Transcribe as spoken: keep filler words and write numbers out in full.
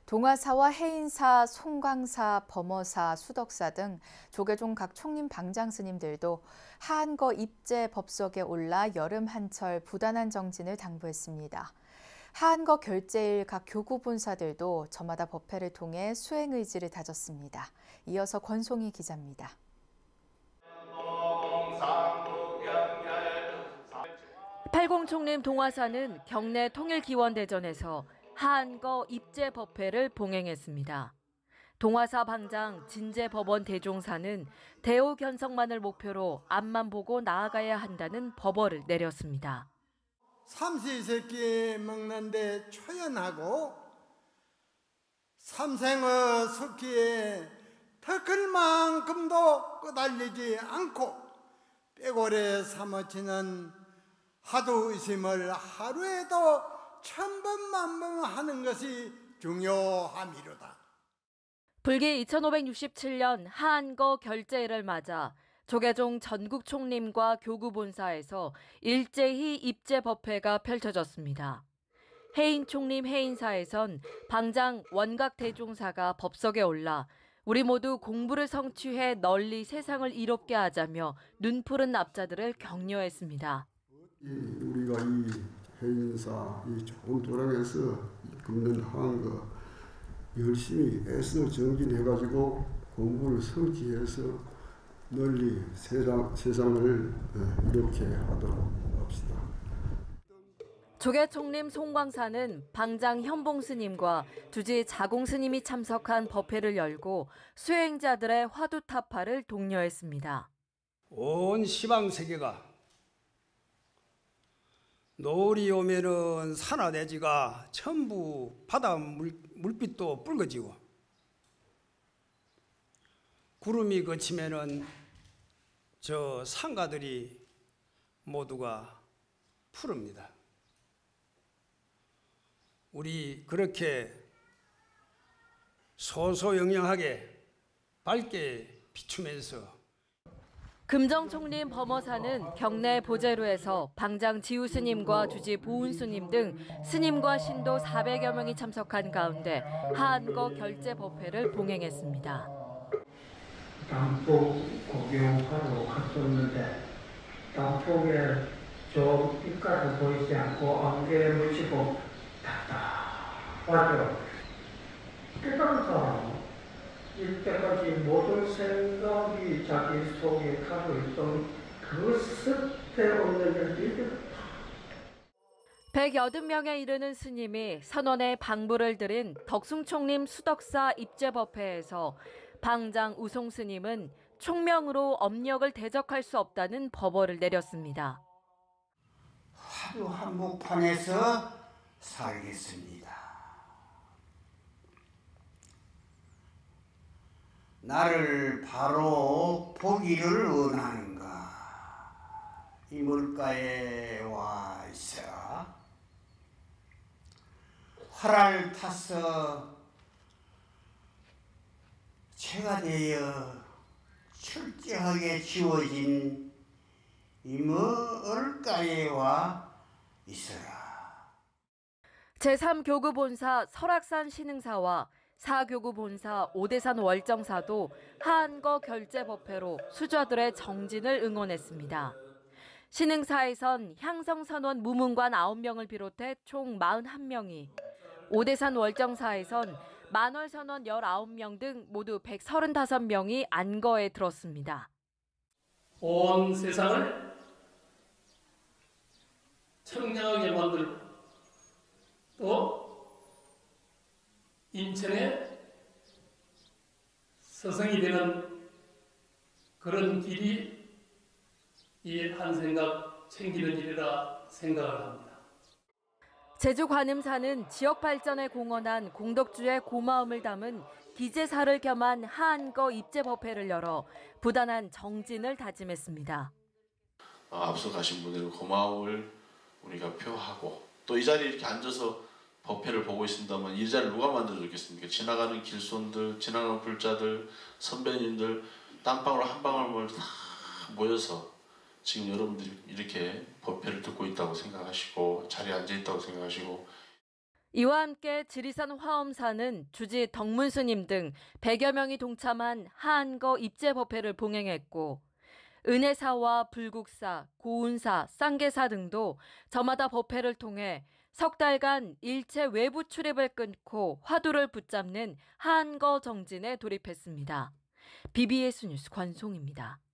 동아사와 해인사, 송광사, 범어사, 수덕사 등 조계종 각 총림 방장 스님들도 하한거 입제 법석에 올라 여름 한철 부단한 정진을 당부했습니다. 하한거 결제일 각 교구 본사들도 저마다 법회를 통해 수행 의지를 다졌습니다. 이어서 권송희 기자입니다. 팔공 총림 동아사는 경내 통일기원대전에서 하한거 입제 법회를 봉행했습니다. 동아사 방장 진제법원 대종사는 대우 견성만을 목표로 앞만 보고 나아가야 한다는 법어를 내렸습니다. 삼시세끼 먹는데 초연하고 삼생의 석기에 턱클만큼도 끄달리지 않고 빼고래 사무치는 하도 의심을 하루에도 천번만번 하는 것이 중요함이로다. 불기 이천오백육십칠 년 하한거 결제일을 맞아 조계종 전국 총림과 교구 본사에서 일제히 입제 법회가 펼쳐졌습니다. 해인 총림 해인사에선 방장 원각 대종사가 법석에 올라 우리 모두 공부를 성취해 널리 세상을 이롭게 하자며 눈푸른 납자들을 격려했습니다. 우리가 이 해인사 이 좋은 도량에서 금년 하한거 열심히 애써 정진해가지고 공부를 성취해서 널리 세상, 세상을 이렇게 하도록 합시다. 조계총림 송광사는 방장 현봉 스님과 주지 자공 스님이 참석한 법회를 열고 수행자들의 화두타파를 독려했습니다. 온 시방세계가 노을이 오면은 산하대지가 전부 바다 물, 물빛도 붉어지고 구름이 그치면은 저 상가들이 모두가 푸릅니다. 우리 그렇게 소소영영하게 밝게 비추면서 금정총림 범어사는 경내 보제로에서 방장 지우 스님과 주지 보은 스님 등 스님과 신도 사백여 명이 참석한 가운데 하한거 결제 법회를 봉행했습니다. 남북 고경하러 갔었는데 남북에 저 빛깔도 보이지 않고 안개에 묻히고 답답하죠. 깨달은 사람 이때까지 모든 생각이 자기 속에 가고 있던 그 쓸데없는 일들이 백여덟 명에 이르는 스님이 선원의 방부를 드린 덕숭총림 수덕사 입제법회에서 방장 우송 스님은 총명으로 업력을 대적할 수 없다는 법어를 내렸습니다. 하루 한복판에서 살겠습니다. 나를 바로 보기를 원하는가? 이 물가에 와 있어 활을 타서 채가 되어 철저하게 지워진 이 물가에 와 있어라. 제삼 교구 본사 설악산 신흥사와 사 교구 본사 오대산 월정사도 하한거 결제 법회로 수좌들의 정진을 응원했습니다. 신흥사에선 향성선원 무문관 아홉 명을 비롯해 총 사십일 명이, 오대산 월정사에선 만월선원 열아홉 명 등 모두 백삼십오 명이 안거에 들었습니다. 온 세상을 청량하게 만들고 또 인천에 서성이 되는 그런 길이 이 한 생각 챙기는 일이라 생각을 합니다. 제주 관음사는 지역 발전에 공헌한 공덕주의 고마움을 담은 기제사를 겸한 하한거 입제법회를 열어 부단한 정진을 다짐했습니다. 앞서 가신 분들의 고마움을 우리가 표하고 또 이 자리에 이렇게 앉아서 법회를 보고 있습니다만 이 자리를 누가 만들어줬겠습니까? 지나가는 길손들, 지나가는 불자들, 선배님들 땀방울 한 방울을 다 모여서 지금 여러분들이 이렇게 법회를 듣고 있다고 생각하시고 자리에 앉아 있다고 생각하시고 이와 함께 지리산 화엄사는 주지 덕문스님 등 백여 명이 동참한 하한거 입제 법회를 봉행했고 은혜사와 불국사, 고운사, 쌍계사 등도 저마다 법회를 통해 석 달간 일체 외부 출입을 끊고 화두를 붙잡는 하한거 정진에 돌입했습니다. 비비에스 뉴스 권송입니다.